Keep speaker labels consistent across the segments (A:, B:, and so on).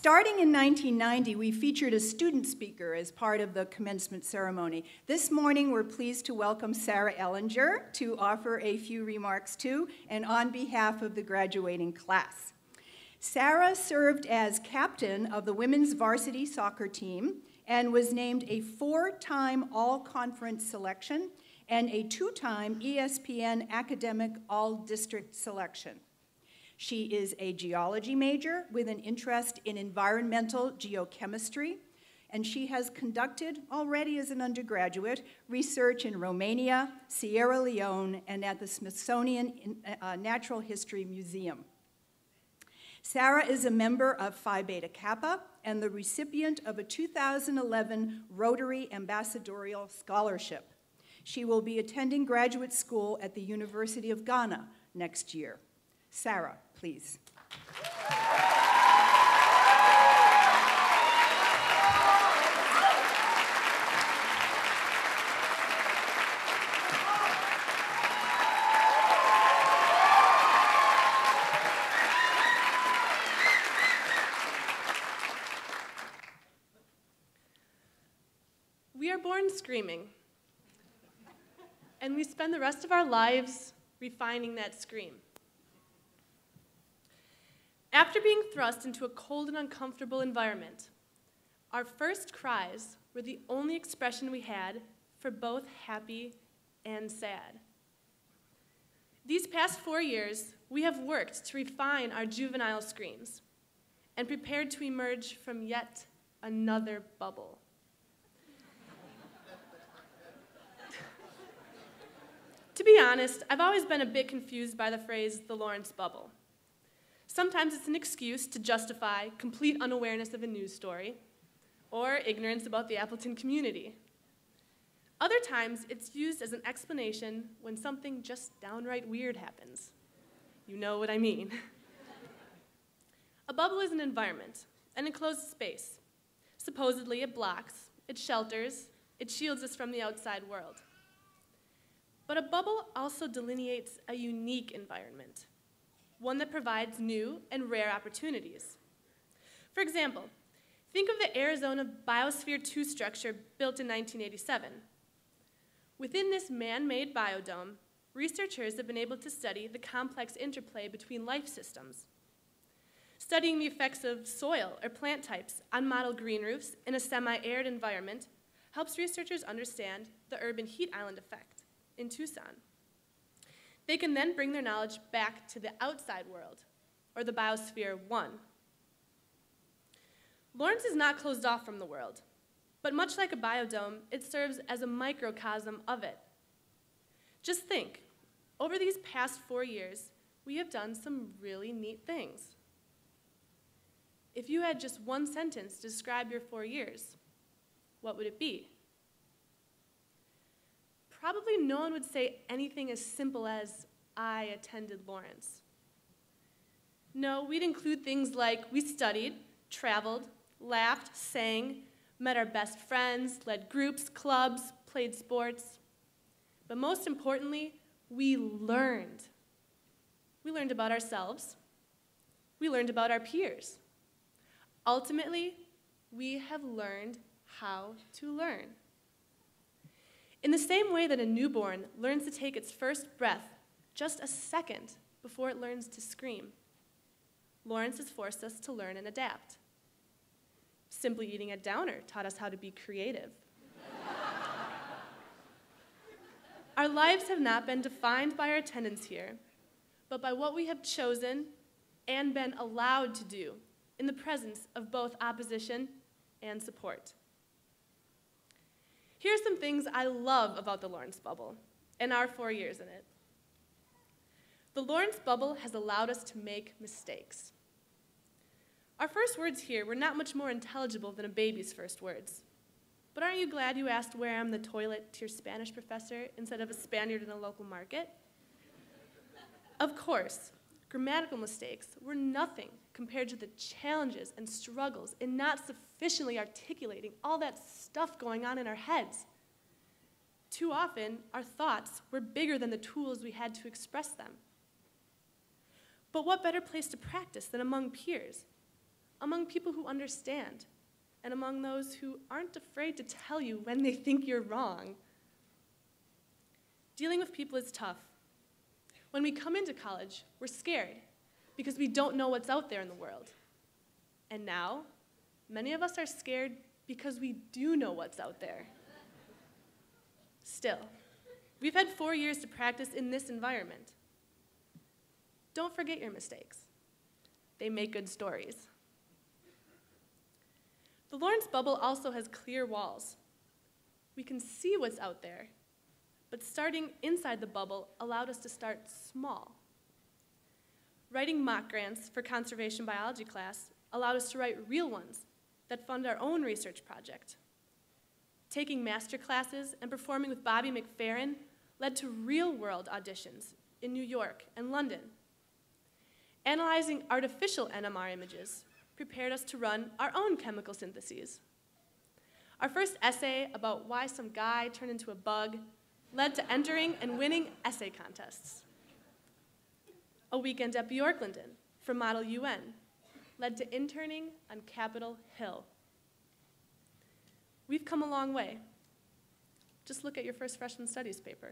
A: Starting in 1990, we featured a student speaker as part of the commencement ceremony. This morning, we're pleased to welcome Sarah Ellinger to offer a few remarks to and on behalf of the graduating class. Sarah served as captain of the women's varsity soccer team and was named a 4-time all-conference selection and a 2-time ESPN academic all-district selection. She is a geology major with an interest in environmental geochemistry, and she has conducted, already as an undergraduate, research in Romania, Sierra Leone, and at the Smithsonian Natural History Museum. Sarah is a member of Phi Beta Kappa and the recipient of a 2011 Rotary Ambassadorial Scholarship. She will be attending graduate school at the University of Ghana next year. Sarah, please.
B: We are born screaming, and we spend the rest of our lives refining that scream. After being thrust into a cold and uncomfortable environment, our first cries were the only expression we had for both happy and sad. These past 4 years, we have worked to refine our juvenile screams and prepared to emerge from yet another bubble. To be honest, I've always been a bit confused by the phrase, the Lawrence bubble. Sometimes it's an excuse to justify complete unawareness of a news story or ignorance about the Appleton community. Other times, it's used as an explanation when something just downright weird happens. You know what I mean. A bubble is an environment, an enclosed space. Supposedly, it blocks, it shelters, it shields us from the outside world. But a bubble also delineates a unique environment, one that provides new and rare opportunities. For example, think of the Arizona Biosphere 2 structure built in 1987. Within this man-made biodome, researchers have been able to study the complex interplay between life systems. Studying the effects of soil or plant types on model green roofs in a semi-arid environment helps researchers understand the urban heat island effect in Tucson. They can then bring their knowledge back to the outside world, or the Biosphere 1. Lawrence is not closed off from the world, but much like a biodome, it serves as a microcosm of it. Just think, over these past 4 years, we have done some really neat things. If you had just one sentence to describe your 4 years, what would it be? Probably no one would say anything as simple as, I attended Lawrence. No, we'd include things like we studied, traveled, laughed, sang, met our best friends, led groups, clubs, played sports. But most importantly, we learned. We learned about ourselves. We learned about our peers. Ultimately, we have learned how to learn. In the same way that a newborn learns to take its first breath just a second before it learns to scream, Lawrence has forced us to learn and adapt. Simply eating a downer taught us how to be creative. Our lives have not been defined by our attendance here, but by what we have chosen and been allowed to do in the presence of both opposition and support. Here are some things I love about the Lawrence bubble and our 4 years in it. The Lawrence bubble has allowed us to make mistakes. Our first words here were not much more intelligible than a baby's first words. But aren't you glad you asked where I'm the toilet to your Spanish professor instead of a Spaniard in a local market? Of course, grammatical mistakes were nothing compared to the challenges and struggles in not sufficiently articulating all that stuff going on in our heads. Too often, our thoughts were bigger than the tools we had to express them. But what better place to practice than among peers? among people who understand, and among those who aren't afraid to tell you when they think you're wrong. Dealing with people is tough. When we come into college, we're scared because we don't know what's out there in the world. And now, many of us are scared because we do know what's out there. Still, we've had 4 years to practice in this environment. Don't forget your mistakes. They make good stories. The Lawrence bubble also has clear walls. We can see what's out there, but starting inside the bubble allowed us to start small. Writing mock grants for conservation biology class allowed us to write real ones that fund our own research project. Taking master classes and performing with Bobby McFerrin led to real-world auditions in New York and London. Analyzing artificial NMR images prepared us to run our own chemical syntheses. Our first essay about why some guy turned into a bug led to entering and winning essay contests. A weekend at Bjorklanden for Model UN led to interning on Capitol Hill. We've come a long way. Just look at your first freshman studies paper.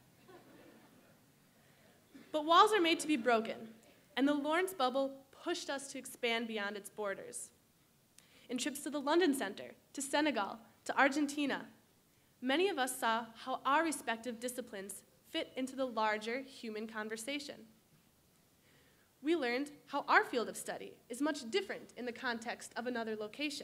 B: But walls are made to be broken, and the Lawrence bubble pushed us to expand beyond its borders. In trips to the London Center, to Senegal, to Argentina, many of us saw how our respective disciplines fit into the larger human conversation. We learned how our field of study is much different in the context of another location.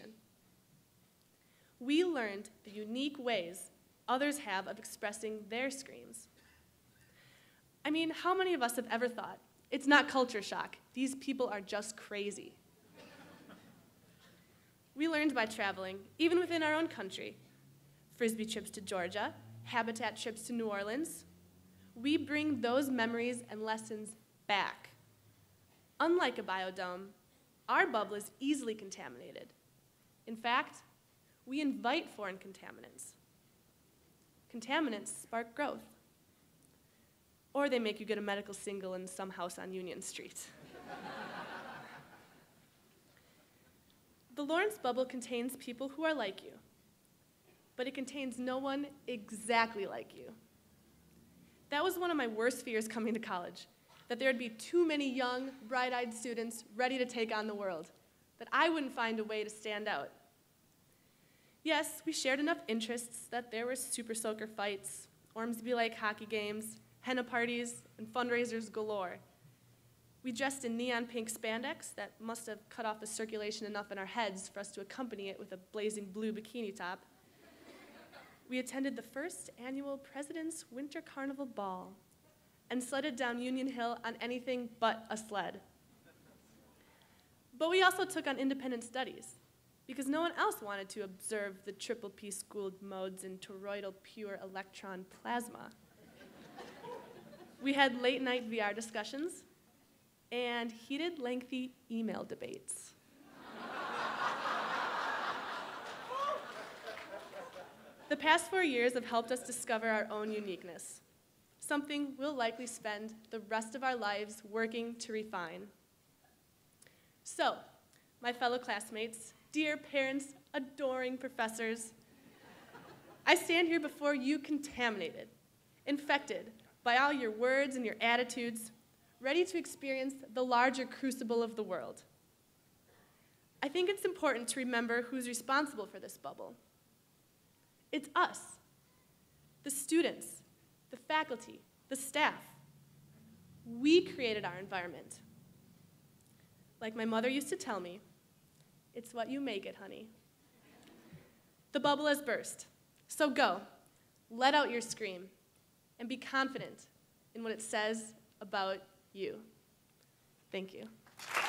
B: We learned the unique ways others have of expressing their screams. I mean, how many of us have ever thought, it's not culture shock, these people are just crazy? We learned by traveling, even within our own country. Frisbee trips to Georgia, Habitat trips to New Orleans. We bring those memories and lessons back. Unlike a biodome, our bubble is easily contaminated. In fact, we invite foreign contaminants. Contaminants spark growth. Or they make you get a medical single in some house on Union Street. The Lawrence bubble contains people who are like you, but it contains no one exactly like you. That was one of my worst fears coming to college, that there would be too many young, bright-eyed students ready to take on the world, that I wouldn't find a way to stand out. Yes, we shared enough interests that there were super soaker fights, Ormsby Lake hockey games, henna parties, and fundraisers galore. We dressed in neon pink spandex that must have cut off the circulation enough in our heads for us to accompany it with a blazing blue bikini top. We attended the first annual President's Winter Carnival Ball and sledded down Union Hill on anything but a sled. But we also took on independent studies because no one else wanted to observe the triple P schooled modes in toroidal pure electron plasma. We had late night VR discussions and heated, lengthy email debates. The past 4 years have helped us discover our own uniqueness, something we'll likely spend the rest of our lives working to refine. So, my fellow classmates, dear parents, adoring professors, I stand here before you contaminated, infected by all your words and your attitudes, ready to experience the larger crucible of the world. I think it's important to remember who's responsible for this bubble. It's us, the students, the faculty, the staff. We created our environment. Like my mother used to tell me, it's what you make it, honey. The bubble has burst, so go, let out your scream, and be confident in what it says about you. Thank you.